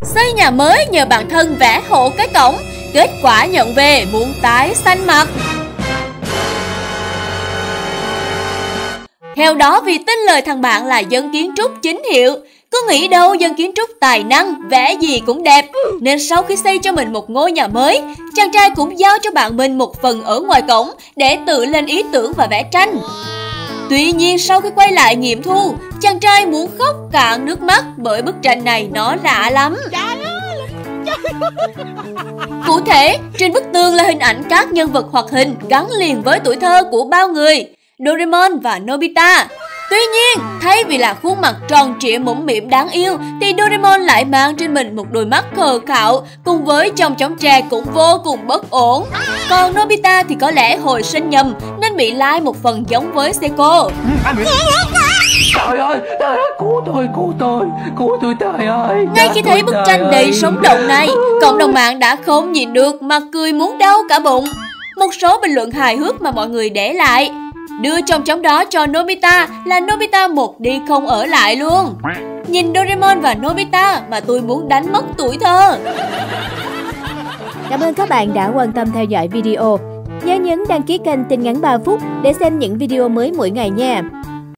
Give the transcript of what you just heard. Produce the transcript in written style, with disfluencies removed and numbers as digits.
Xây nhà mới nhờ bạn thân vẽ hộ cái cổng, kết quả nhận về muốn tái xanh mặt. Theo đó vì tin lời thằng bạn là dân kiến trúc chính hiệu, cứ nghĩ đâu dân kiến trúc tài năng, vẽ gì cũng đẹp, nên sau khi xây cho mình một ngôi nhà mới, chàng trai cũng giao cho bạn mình một phần ở ngoài cổng để tự lên ý tưởng và vẽ tranh. Tuy nhiên sau khi quay lại nghiệm thu, chàng trai muốn khóc cạn nước mắt bởi bức tranh này nó lạ lắm. Cụ thể, trên bức tường là hình ảnh các nhân vật hoạt hình gắn liền với tuổi thơ của bao người, Doraemon và Nobita. Tuy nhiên, thay vì là khuôn mặt tròn trịa mũm mĩm đáng yêu, thì Doraemon lại mang trên mình một đôi mắt khờ khạo cùng với chong chóng tre cũng vô cùng bất ổn. Còn Nobita thì có lẽ hồi sinh nhầm nên bị lai một phần giống với Seiko. Trời ơi, cứu tôi trời ơi. Ngay khi thấy bức tranh đầy sống động này, cộng đồng mạng đã không nhịn được mà cười muốn đau cả bụng. Một số bình luận hài hước mà mọi người để lại: đưa chong chóng đó cho Nobita là Nobita một đi không ở lại luôn. Nhìn Doraemon và Nobita mà tôi muốn đánh mất tuổi thơ. Cảm ơn các bạn đã quan tâm theo dõi video. Nhớ nhấn đăng ký kênh Tin Ngắn 3 Phút để xem những video mới mỗi ngày nha.